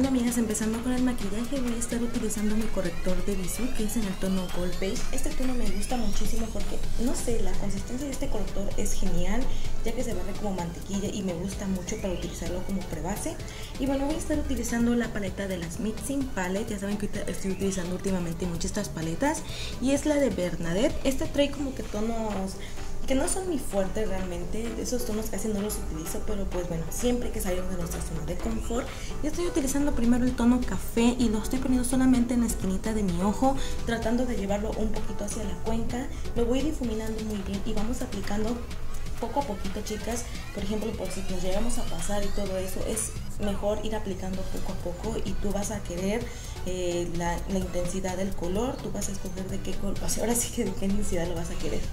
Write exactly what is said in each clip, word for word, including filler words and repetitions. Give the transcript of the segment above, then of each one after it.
bueno amigas, empezando con el maquillaje, voy a estar utilizando mi corrector de Bisú, que es en el tono Gold Beige. Este tono me gusta muchísimo porque, no sé, la consistencia de este corrector es genial, ya que se barre como mantequilla y me gusta mucho para utilizarlo como prebase. Y bueno, voy a estar utilizando la paleta de las Mixing Palette. Ya saben que estoy utilizando últimamente muchas estas paletas, y es la de Bernadette. Este trae como que tonos que no son muy fuertes realmente, esos tonos casi no los utilizo, pero pues bueno, siempre hay que salir de nuestra zona de confort. Yo estoy utilizando primero el tono café y lo estoy poniendo solamente en la esquinita de mi ojo, tratando de llevarlo un poquito hacia la cuenca. Lo voy difuminando muy bien y vamos aplicando poco a poquito, chicas. Por ejemplo, por si nos llegamos a pasar y todo eso, es mejor ir aplicando poco a poco, y tú vas a querer eh, la, la intensidad del color, tú vas a escoger de qué color, ahora sí que de qué intensidad lo vas a querer.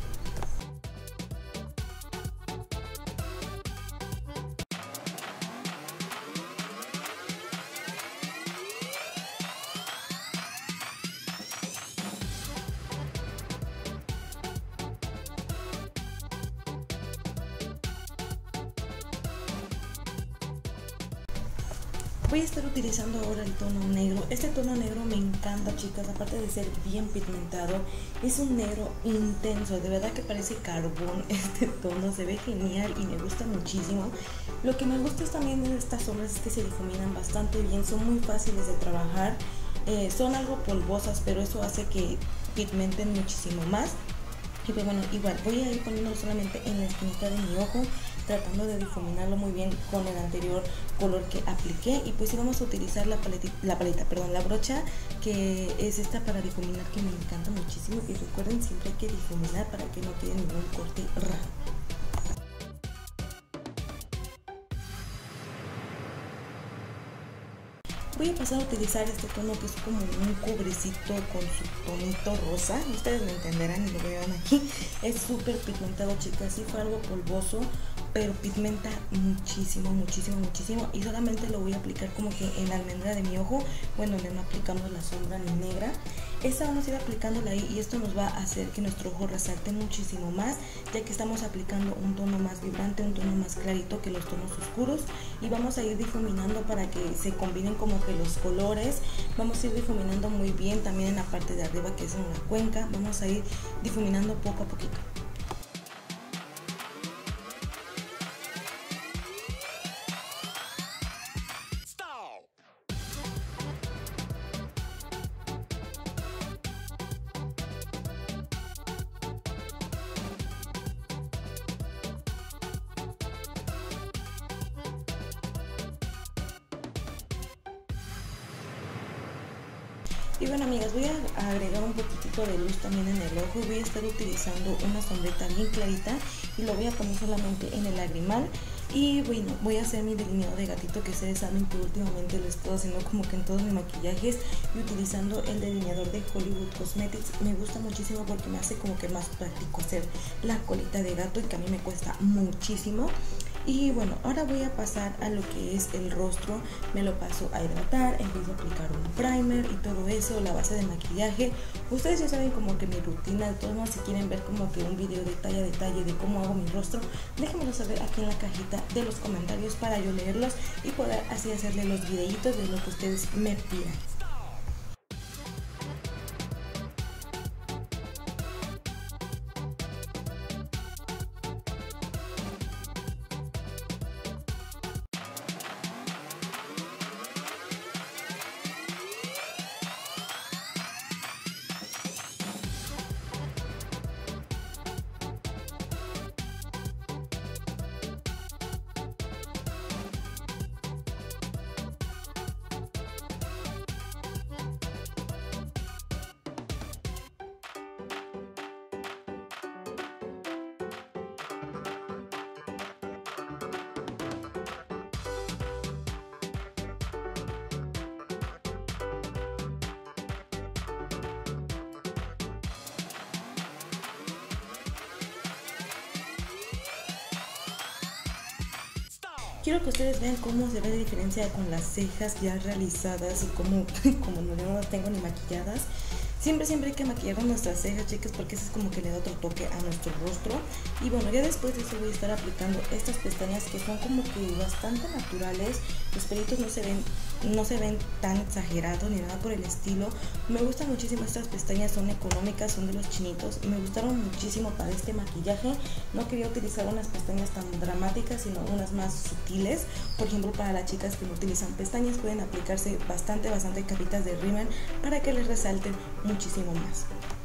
Voy a estar utilizando ahora el tono negro. Este tono negro me encanta, chicas, aparte de ser bien pigmentado, es un negro intenso, de verdad que parece carbón. Este tono se ve genial y me gusta muchísimo. Lo que me gusta también de estas sombras es que se difuminan bastante bien, son muy fáciles de trabajar, eh, son algo polvosas, pero eso hace que pigmenten muchísimo más. Y pues bueno, igual voy a ir poniéndolo solamente en la esquinita de mi ojo, tratando de difuminarlo muy bien con el anterior color que apliqué. Y pues sí, vamos a utilizar la paleta, la paleta, perdón, la brocha, que es esta para difuminar, que me encanta muchísimo. Y recuerden, siempre hay que difuminar para que no quede ningún corte raro. Voy a pasar a utilizar este tono que es como un cubrecito con su tonito rosa. Ustedes lo entenderán y lo verán aquí. Es súper pigmentado, chicas. Sí fue algo polvoso, pero pigmenta muchísimo, muchísimo, muchísimo. Y solamente lo voy a aplicar como que en la almendra de mi ojo, bueno, donde no aplicamos la sombra ni negra. Esta vamos a ir aplicándola ahí, y esto nos va a hacer que nuestro ojo resalte muchísimo más, ya que estamos aplicando un tono más vibrante, un tono más clarito que los tonos oscuros. Y vamos a ir difuminando para que se combinen como que los colores. Vamos a ir difuminando muy bien también en la parte de arriba, que es en la cuenca. Vamos a ir difuminando poco a poquito. Y bueno, amigas, voy a agregar un poquitito de luz también en el ojo. Voy a estar utilizando una sombrita bien clarita y lo voy a poner solamente en el lagrimal. Y bueno, voy a hacer mi delineado de gatito, que ustedes saben que últimamente lo estoy haciendo como que en todos mis maquillajes, y utilizando el delineador de Hollywood Cosmetics. Me gusta muchísimo porque me hace como que más práctico hacer la colita de gato, y que a mí me cuesta muchísimo. Y bueno, ahora voy a pasar a lo que es el rostro. Me lo paso a hidratar, empiezo a aplicar un primer y todo eso, la base de maquillaje. Ustedes ya saben como que mi rutina. De todos modos, si quieren ver como que un video detalle a detalle de cómo hago mi rostro, déjenmelo saber aquí en la cajita de los comentarios para yo leerlos y poder así hacerle los videitos de lo que ustedes me pidan. Quiero que ustedes vean cómo se ve la diferencia con las cejas ya realizadas y cómo, como no las tengo ni maquilladas. Siempre, siempre hay que maquillar nuestras cejas, chicas, porque eso es como que le da otro toque a nuestro rostro. Y bueno, ya después de eso voy a estar aplicando estas pestañas que son como que bastante naturales. Los pelitos no se ven, no se ven tan exagerados ni nada por el estilo. Me gustan muchísimo estas pestañas, son económicas, son de los chinitos. Me gustaron muchísimo para este maquillaje. No quería utilizar unas pestañas tan dramáticas, sino unas más sutiles. Por ejemplo, para las chicas que no utilizan pestañas, pueden aplicarse bastante, bastante capitas de rímel para que les resalten muchísimo más.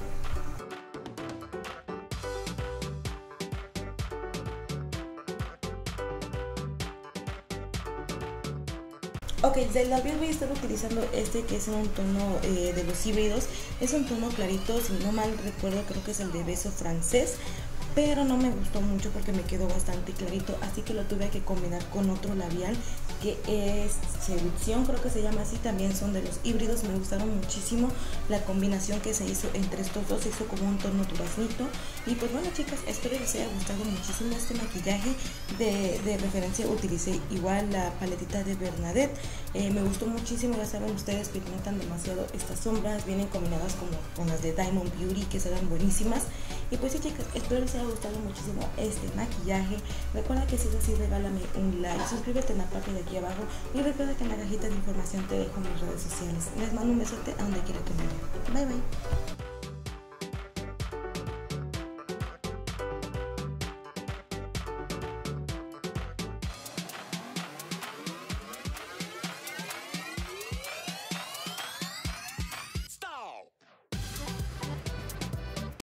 Ok, del labial voy a estar utilizando este que es un tono eh, de los híbridos. Es un tono clarito, si no mal recuerdo creo que es el de Beso Francés, pero no me gustó mucho porque me quedó bastante clarito, así que lo tuve que combinar con otro labial que es Seducción, creo que se llama así. También son de los híbridos, me gustaron muchísimo la combinación que se hizo entre estos dos, se hizo como un tono duraznito. Y pues bueno, chicas, espero les haya gustado muchísimo este maquillaje. De, de referencia utilicé igual la paletita de Bernadette. Eh, me gustó muchísimo, ya saben ustedes que notan demasiado estas sombras, vienen combinadas como con las de Diamond Beauty, que serán buenísimas. Y pues sí, chicas, espero les haya gustado muchísimo este maquillaje. Recuerda que si es así, regálame un like, suscríbete en la parte de aquí abajo y recuerda que en la cajita de información te dejo mis redes sociales. Les mando un besote a donde quiera que me vean. Bye bye.